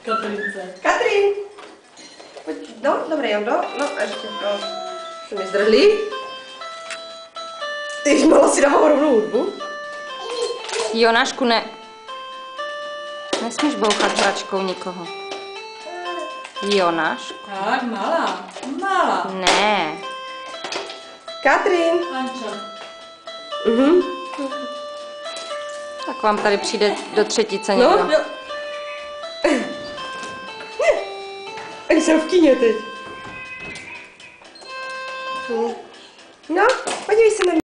Katrince. Katrin! Pojď, no, dobré, Jondo. No, a ještě, no. Už mi zdrhlí. Ty mala si dávám rovnou hudbu. Jonášku, ne. Nesmíš bouchat hračkou nikoho. Jonášku. Tak, malá. Malá. Ne. Katrin! Anča. Tak vám tady přijde do třetice No, někdo. jo. Oni jsou v kyně teď. No, podívej se na mě.